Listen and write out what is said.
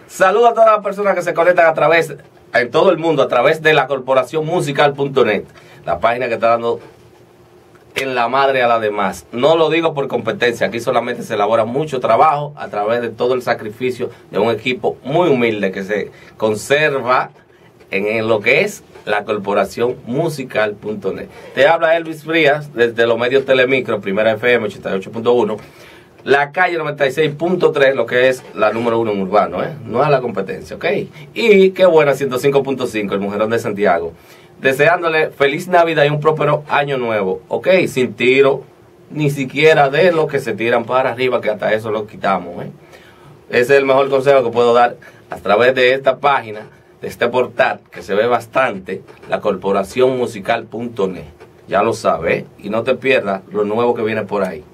Saludo a todas las personas que se conectan a través, en todo el mundo, a través de la corporación musical.net, la página que está dando en la madre a la demás. No lo digo por competencia, aquí solamente se elabora mucho trabajo a través de todo el sacrificio de un equipo muy humilde que se conserva en lo que es la corporación musical.net. Te habla Elvis Frías desde los medios Telemicro, Primera FM 88.1, la calle 96.3, lo que es la número 1 en urbano, no es la competencia, ¿ok? Y qué buena 105.5, el Mujerón de Santiago. Deseándole feliz Navidad y un próspero año nuevo, ¿ok? Sin tiro, ni siquiera de los que se tiran para arriba, que hasta eso lo quitamos, Ese es el mejor consejo que puedo dar a través de esta página, de este portal, que se ve bastante, la corporación musical.net. Ya lo sabes, y no te pierdas lo nuevo que viene por ahí.